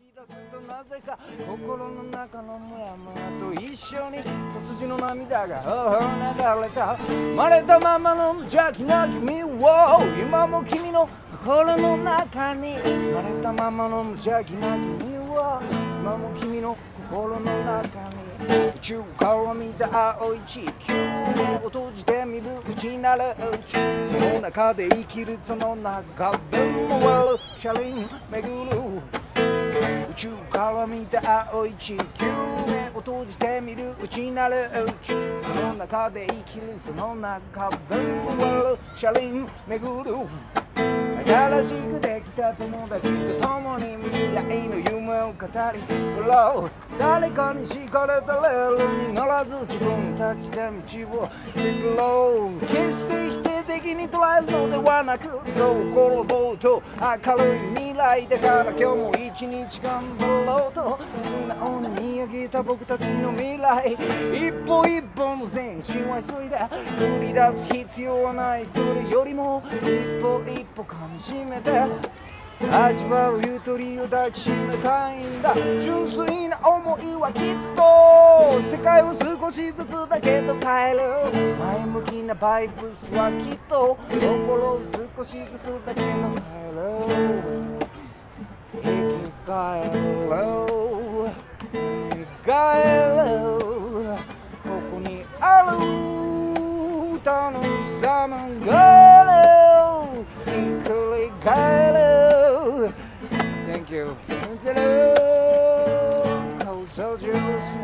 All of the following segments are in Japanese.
き出すとなぜか心の中のモヤモヤと一緒に一筋の涙が流れた。生まれたままの無邪気な君を今も君の心の中に。生まれたままの無邪気な君を今も君の心の中に。宇宙から見た青い地球を閉じてみるうちなるうち、その中で生きるその中で回る車輪巡る。宇宙から見た青い地球を閉じてみるうちなるうち、その中で生きるその中で回る車輪巡る。新しくできた友達と共に未来の夢を語り、誰かに敷かれたレールに乗らず自分たちで道を作ろう。決して否定的に捉えるのではなく、心ぼうと明るい未来だから今日も一日頑張ろうと素直に見上げた僕たちの未来。一歩一歩の前進は急いで繰り出す必要はない。それよりも一歩一歩噛みしめて味わうゆとりを抱きしめたいんだ。純粋な思いはきっと世界を少しずつだけど変える。前向きなバイブスはきっと心を少しずつだけど変える。生き返ろう生き返ろう、ここにある楽しさのがひっくり返る。Thank you. Thank you. 高層ジュース。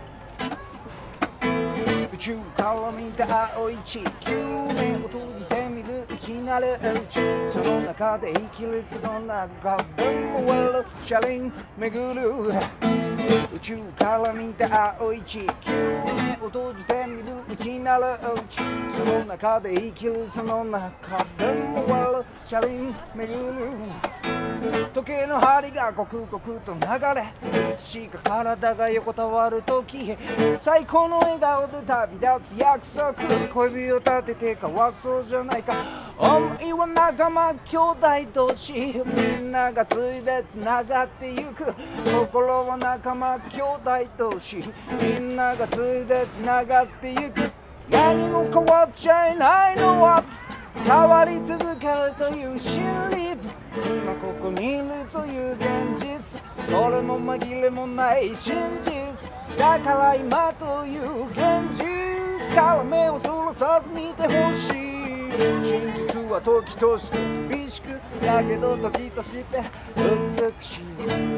宇宙から見た青い地球、目を閉じてみるうちなるうち、その中で生きるその中で回る車輪巡る。宇宙から見た青い地球、目を閉じてみるうちなるうち、その中で生きるその中で回る車輪巡る。時計の針が刻々と流れ、いつしか体が横たわる時、最高の笑顔で旅立つ約束、小指を立てて交わそうじゃないか。思いは仲間兄弟同士、みんながついでつながってゆく。心は仲間兄弟同士、みんながついでつながってゆく。何も変わっちゃいないのは変わり続けるという真理、今ここにいるという現実、どれも紛れもない真実だから今という現実から目をそらさず見てほしい。真実は時として厳しく、だけど時として美しい。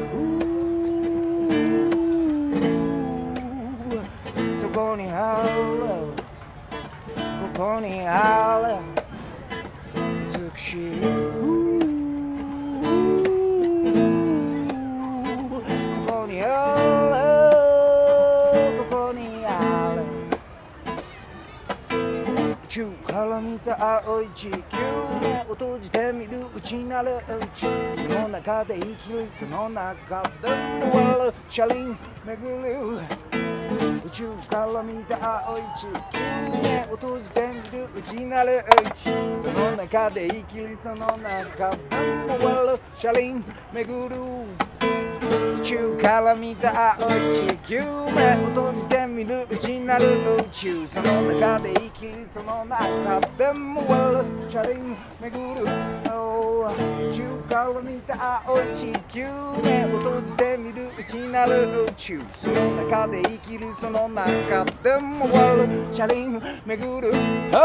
そこにあるここにある美しい。そこにあるここにある。宇宙から見た青い地球、目を閉じてみるうちなるうち、その中で生きるその中で回る車輪巡る。宇宙から見た青い地球、目を閉じてみるうちなるうち、その中で生きるその中で回る車輪巡る。宇宙から見た青い地球、目を閉じてみるうちなる宇宙、その中で生きるその中で回る車輪巡る。宇宙から見た青い地球、目を閉じてみるうちなる宇宙、その中で生きるその中で回る車輪巡る。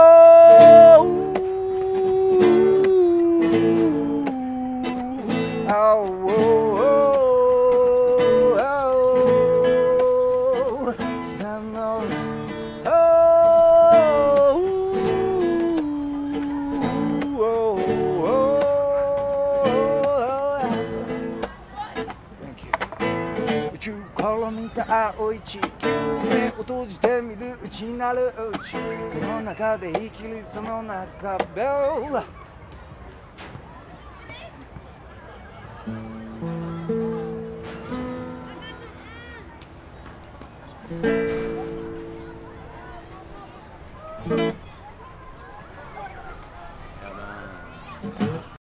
宇宙から見た青い地球、目を閉じてみるうちなるうち、その中で生きるその中で